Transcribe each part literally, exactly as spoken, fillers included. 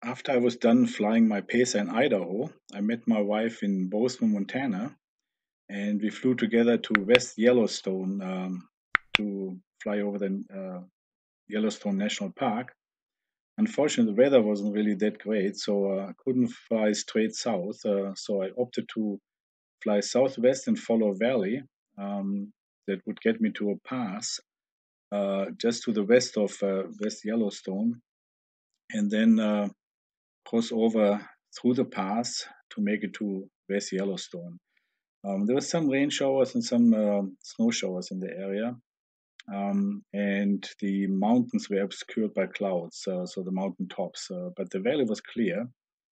After I was done flying my Pacer in Idaho, I met my wife in Bozeman, Montana, and we flew together to West Yellowstone um, to fly over the uh, Yellowstone National Park. Unfortunately, the weather wasn't really that great, so uh, I couldn't fly straight south. Uh, so I opted to fly southwest and follow a valley um, that would get me to a pass uh, just to the west of uh, West Yellowstone, and then uh, cross over through the pass to make it to West Yellowstone. Um, there was some rain showers and some uh, snow showers in the area, um, and the mountains were obscured by clouds, uh, so the mountain tops, uh, but the valley was clear.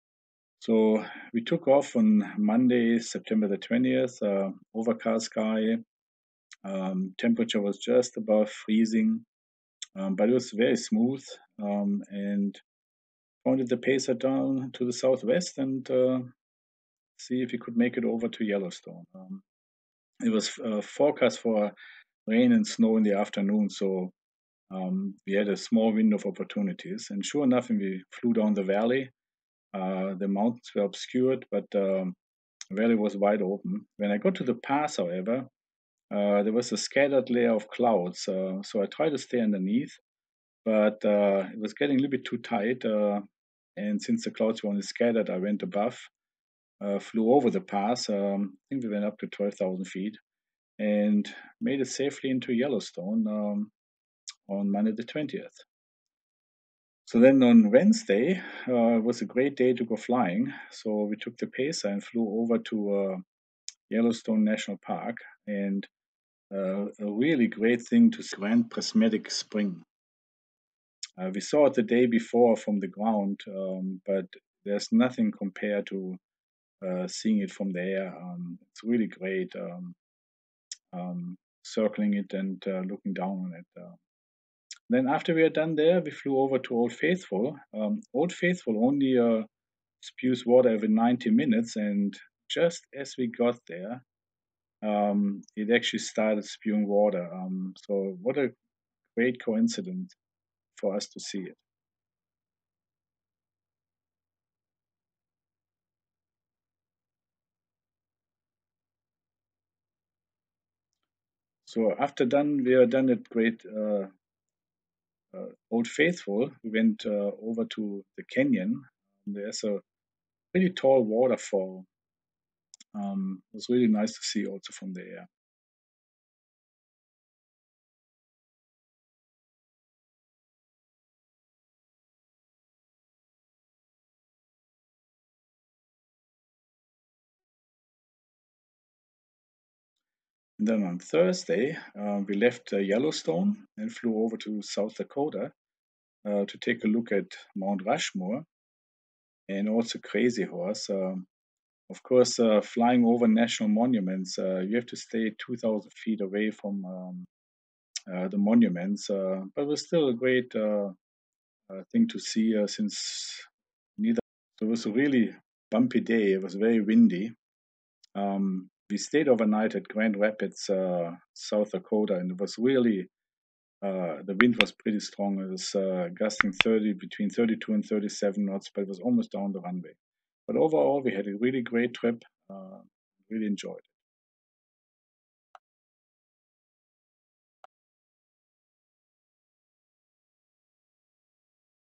So we took off on Monday, September the twentieth, uh, overcast sky. Um, temperature was just above freezing, um, but it was very smooth, um, and pointed the pacer down to the southwest and uh, see if we could make it over to Yellowstone. Um, it was uh, forecast for rain and snow in the afternoon, so um, we had a small window of opportunities. And sure enough, when we flew down the valley, uh, the mountains were obscured, but um, the valley was wide open. When I got to the pass, however, uh, there was a scattered layer of clouds, uh, so I tried to stay underneath, but uh, it was getting a little bit too tight. Uh, and since the clouds were only scattered, I went above, uh, flew over the pass. Um, I think we went up to twelve thousand feet and made it safely into Yellowstone um, on Monday the twentieth. So then on Wednesday uh, was a great day to go flying. So we took the Pacer and flew over to uh, Yellowstone National Park, and uh, a really great thing to see Grand Prismatic Spring. Uh, we saw it the day before from the ground, um, but there's nothing compared to uh, seeing it from the air. Um, it's really great. Um, um, circling it and uh, looking down on it. Uh, then after we are done there, we flew over to Old Faithful. Um, Old Faithful only uh, spews water every ninety minutes, and just as we got there, um, it actually started spewing water. Um, so what a great coincidence for us to see it. So after done, we are done at Great uh, uh, Old Faithful. We went uh, over to the canyon. There's a pretty tall waterfall. Um, it was really nice to see also from the air. And then on Thursday, uh, we left uh, Yellowstone and flew over to South Dakota uh, to take a look at Mount Rushmore and also Crazy Horse. Um, of course, uh, flying over national monuments, uh, you have to stay two thousand feet away from um, uh, the monuments, uh, but it was still a great uh, uh, thing to see uh, since neither. So it was a really bumpy day. It was very windy. Um, we stayed overnight at Grand Rapids, uh, South Dakota, and it was really uh, the wind was pretty strong. It was uh, gusting thirty between thirty-two and thirty-seven knots, but it was almost down the runway. But overall, we had a really great trip. Uh, really enjoyed it.